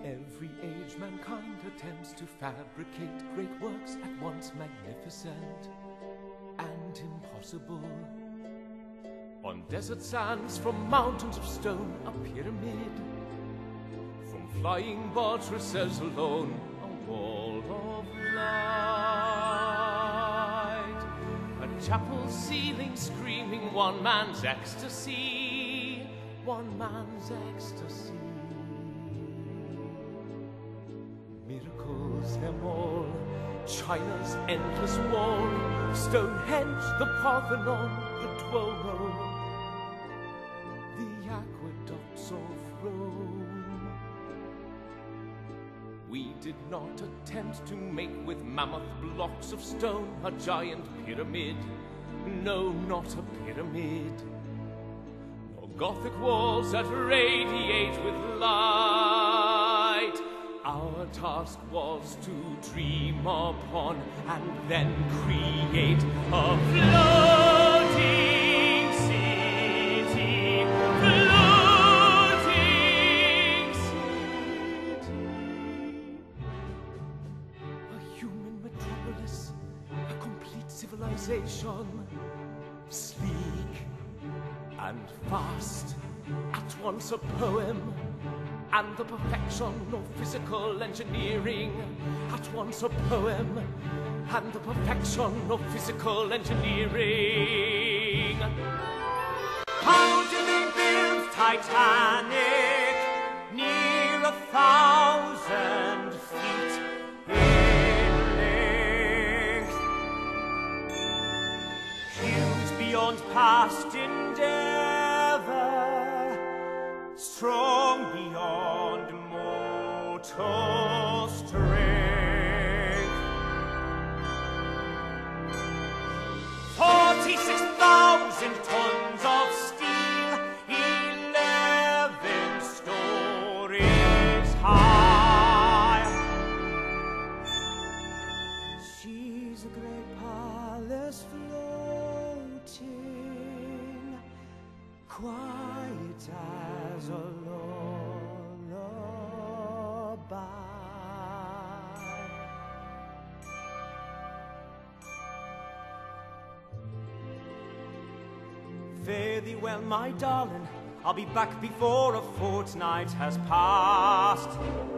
every age mankind attempts to fabricate great works at once magnificent and impossible. On desert sands, from mountains of stone, a pyramid. From flying buttresses alone, a wall of light. A chapel ceiling screaming one man's ecstasy, one man's ecstasy. Miracles them all, China's endless wall, Stonehenge, the Parthenon, the Duomo, the aqueducts of Rome. We did not attempt to make with mammoth blocks of stone a giant pyramid, no, not a pyramid, nor Gothic walls that radiate with light. Our task was to dream upon and then create a floating city, floating city. A human metropolis, a complete civilization, sleek and fast, at once a poem and the perfection of physical engineering, at once a poem and the perfection of physical engineering. How did they build Titanic? Near 1,000 feet in length, huge beyond past endeavor, strong beyond mortal strength. 46,000 tons of steel, 11 stories high. She's a great palace floating, quiet as a lullaby. Fare thee well, my darling, I'll be back before a fortnight has passed.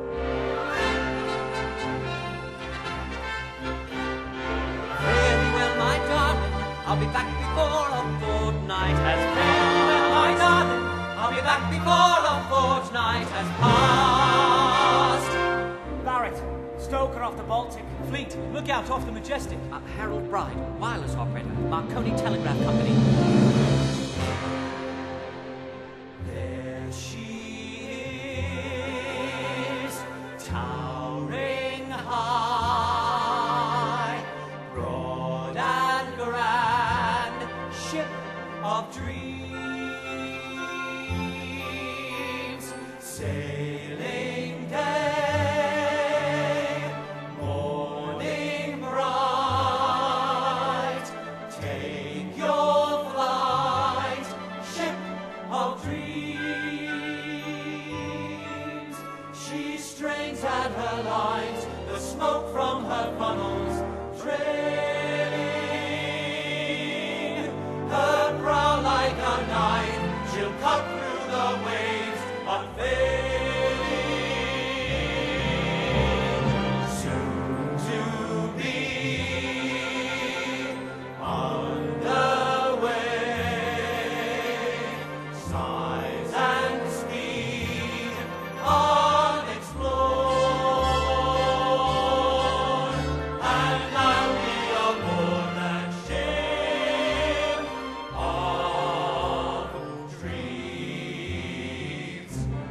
Fare thee well, my darling, I'll be back before a fortnight has passed. Fare thee well, my darling, I'll be back before a fortnight has passed. Barrett, stoker off the Baltic. Fleet, look out off the Majestic. Harold Bride, wireless operator, Marconi Telegraph Company. There she is, towering high, broad and grand, ship of dreams, sailing day, morning bright, take your flight, ship of dreams. She strains at her lines, the smoke from her funnels trailing. Her brow like a knife, she'll cut through the waves, unfailing. Soon to be underway, size and speed unexplored, and loudly aboard that ship of dreams.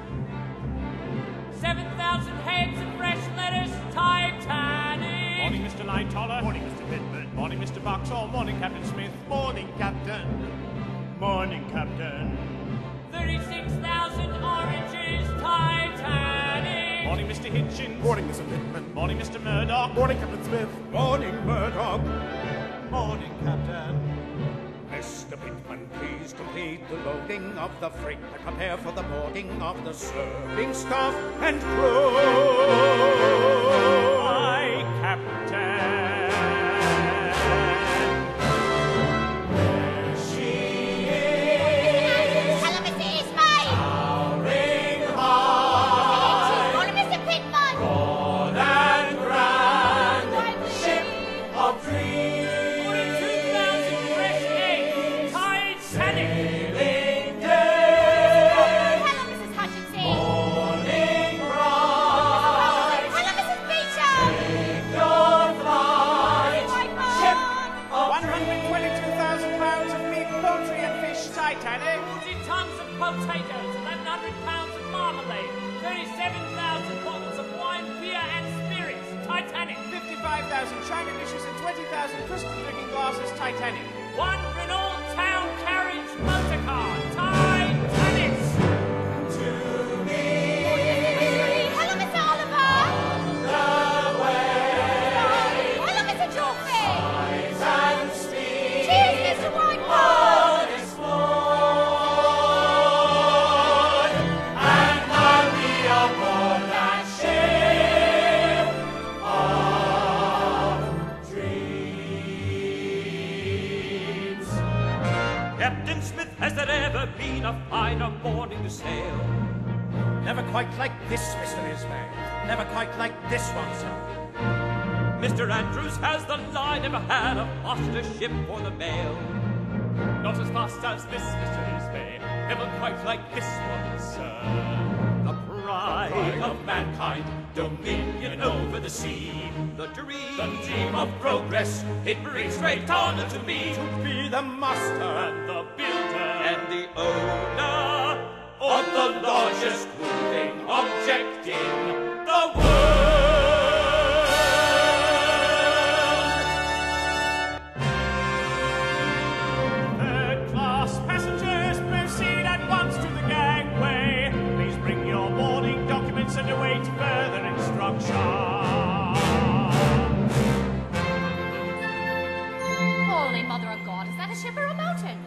7,000 heads of fresh lettuce, Titanic. Morning, Mr. Lightoller. Morning, Mr. Pittman. Morning, Mr. Boxall. Morning, Captain Smith. Morning, Captain. Morning, Captain. 36,000 oranges, Titanic. Morning, Mr. Hitchins. Morning, Mr. Pittman. Morning, Mr. Murdoch. Morning, Captain Smith. Morning, Murdoch. Morning, Captain. Mr. Mr. Pitman, please complete the loading of the freight and prepare for the boarding of the serving staff and crew. Aye, Captain. Titanic. 40 tons of potatoes, 1,100 pounds of marmalade, 37,000 bottles of wine, beer and spirits. Titanic. 55,000 china dishes and 20,000 crystal drinking glasses. Titanic. 1 Renault town carriage motor car. Titanic. To me. Hello, Mr. Oliver. The way. Hello, Mr. Joffrey. Size and speed. Cheers, Mr. Whitehall. Captain Smith, has there ever been a finer morning to sail? Never quite like this, Mr. Ismay. Never quite like this one, sir. Mr. Andrews, has the line ever had a faster ship for the mail? Not as fast as this, Mr. Ismay. Never quite like this one, sir. The pride of mankind, dominion over the sea. The dream of progress, it brings great honor to me. To be the master And the builder And the owner of the largest moving object in the world. Third class passengers, proceed at once to the gangway. Please bring your boarding documents and await further instruction. Holy Mother of God, is that a ship or a mountain?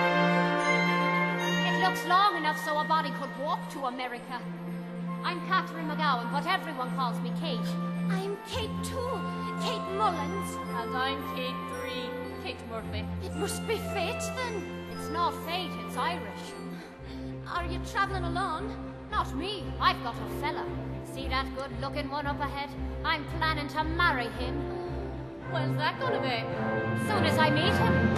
It looks long enough so a body could walk to America. I'm Catherine McGowan, but everyone calls me Kate. I'm Kate too, Kate Mullins. And I'm Kate 3, Kate Murphy. It must be fate then. It's not fate, it's Irish. Are you travelling alone? Not me, I've got a fella. See that good-looking one up ahead? I'm planning to marry him. When's that gonna be? Soon as I meet him.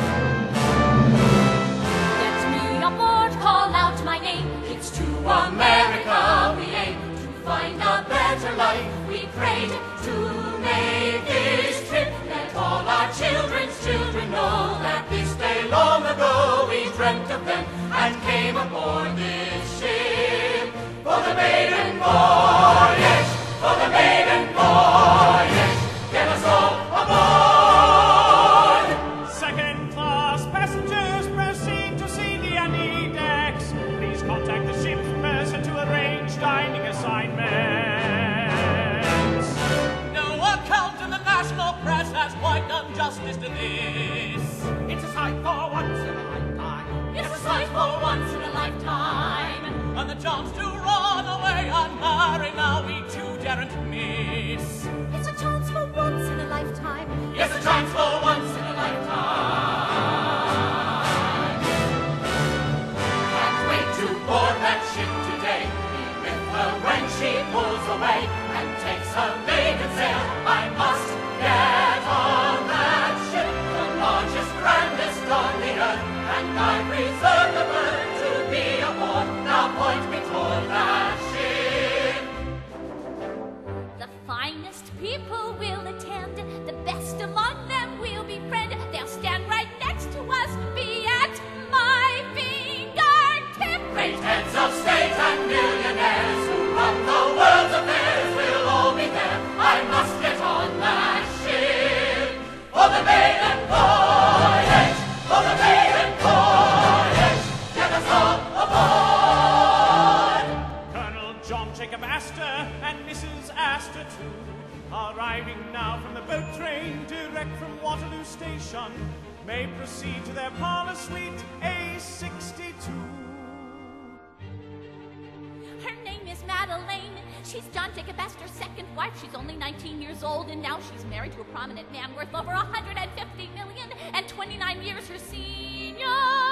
Get me aboard, call out my name. It's to America we aim. To find a better life we prayed. To make this trip, let all our children's children know that this day long ago we dreamt of them and came aboard this ship. For the maiden voyage, for the maiden voyage, get us all aboard! Second class passengers, proceed to see the ante decks. Please contact the ship's purser to arrange dining assignments. No account in the national press has quite done justice to this. It's a sight for once in a lifetime. It's a sight for once in a lifetime. And the chance to run away unmarried now we too daren't miss. It's a chance for once in a lifetime. Yes, a chance for once in a lifetime. Can't wait to board that ship today. Be with her when she pulls away and takes her maiden sail. I must get on that ship, the largest, grandest on the earth, and I've reserved the bird to be aboard. Now point me toward that ship. The finest people will attend. The best among them will befriend. They'll stand right next to us, be at my fingertip. Great heads of state and millionaires who run the world's affairs will all be there. I must get on that ship. For the maiden voyage, for the maiden voyage, get us all aboard. Colonel John Jacob Astor and Mrs. Astor too, arriving now from the boat train direct from Waterloo Station. may proceed to their parlor suite A62. Her name is Madeleine. She's John Jacob Astor's second wife. She's only 19 years old, and now she's married to a prominent man worth over $150 million and 29 years her senior.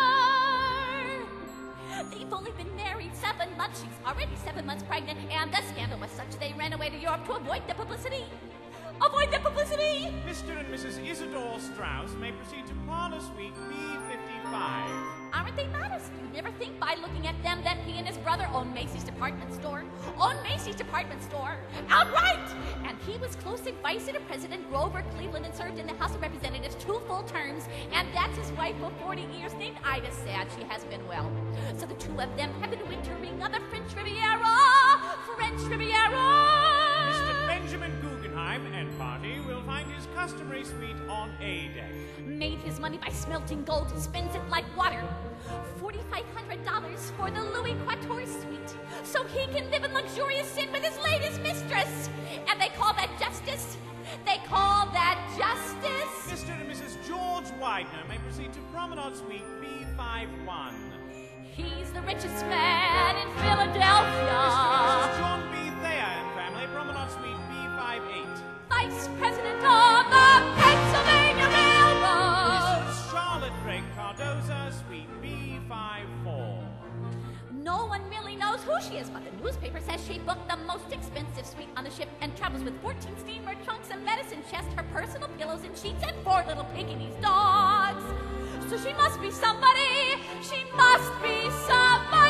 They've only been married 7 months. She's already 7 months pregnant, and the scandal was such they ran away to Europe to avoid the publicity. Avoid the publicity! Mr. and Mrs. Isidore Strauss may proceed to parlor suite B55. Aren't they modest? You never think by looking at them that he and his brother own Macy's department store. Own Macy's department store. Outright! And he was close advisor to President Grover Cleveland and served in the House of Representatives 2 full terms. And that's his wife of 40 years named Ida. Sad she has been well. So the two of them have been wintering on the French Riviera. French Riviera! Mr. Benjamin Guggenheim and party will find his customary suite on A deck. Made his money by smelting gold, spends it like water. $4,500 for the Louis Quatorze suite, so he can live in luxurious sin with his latest mistress. And they call that justice? They call that justice? Mr. and Mrs. George Widener may proceed to Promenade Suite B51. He's the richest man in Philadelphia. Mr. and Mrs. John B. Thayer and family, Promenade Suite B58. Vice President of the Pennsylvania Railroad. Mrs. Charlotte Craig Cardoza, Suite B54. No one really knows who she is, but the newspaper says she booked the most expensive suite on the ship and travels with 14 steamer trunks, a medicine chest, her personal pillows and sheets, and 4 little Pekingese dogs. So she must be somebody. She must be somebody.